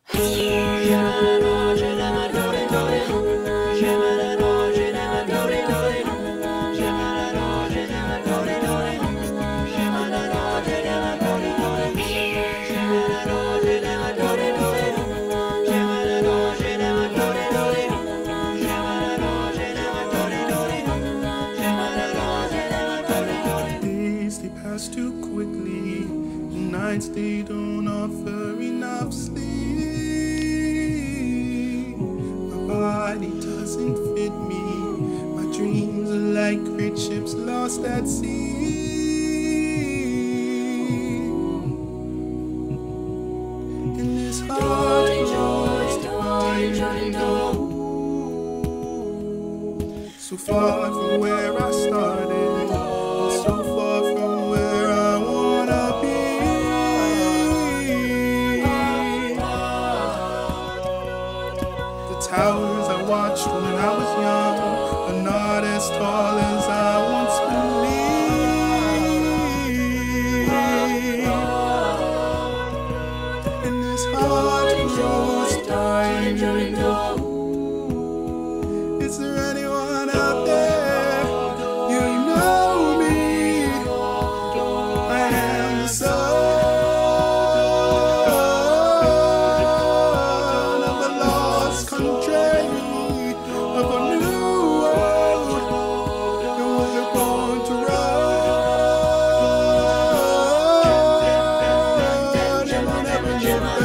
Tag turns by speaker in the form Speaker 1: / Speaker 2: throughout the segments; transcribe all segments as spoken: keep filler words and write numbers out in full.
Speaker 1: Days they pass too quickly, and nights they don't offer enough sleep. My body doesn't fit me, my dreams are like great ships lost at sea. In this hard choice to find, so far from where I started, so far from where I wanna be. The towers I watched when I was young are not as tall as I once believed. In this hard close time, is there anyone out there? You know me. I am the son of a lost country, of a new world, and we're born to run, and we'll never get back.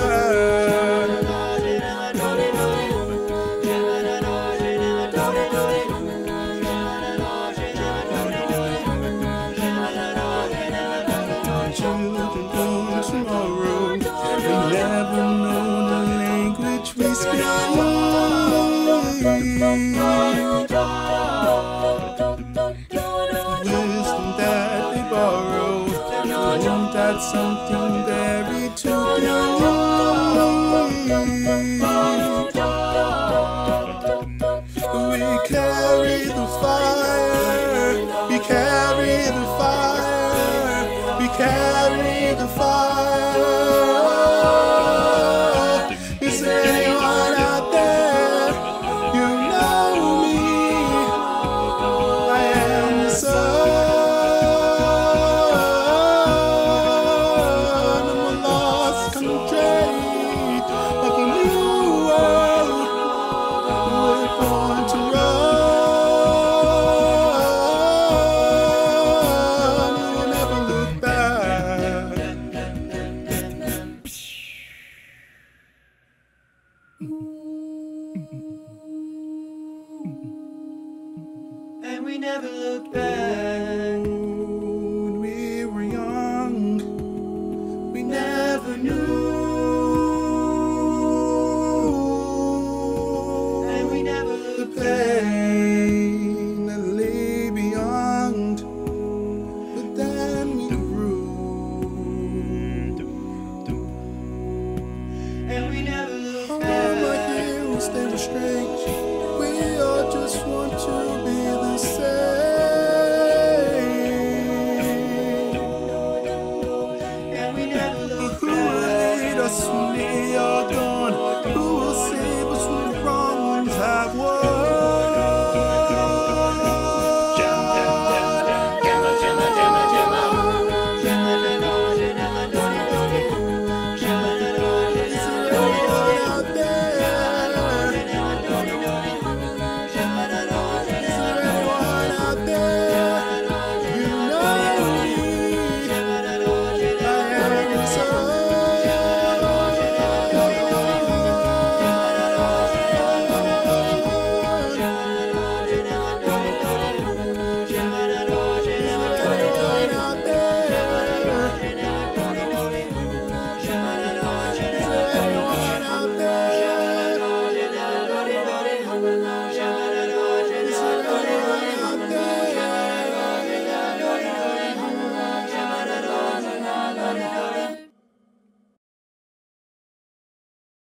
Speaker 1: Children born tomorrow, we never know the language we speak. Wisdom that they borrow, won't that something buried to be? We carry the fire, we carry the fire, we carry the fire. Is there anyone out there? You know me. I am the son of a lost country, of a new world. We're born to run, we'll never look back.
Speaker 2: And we never look back.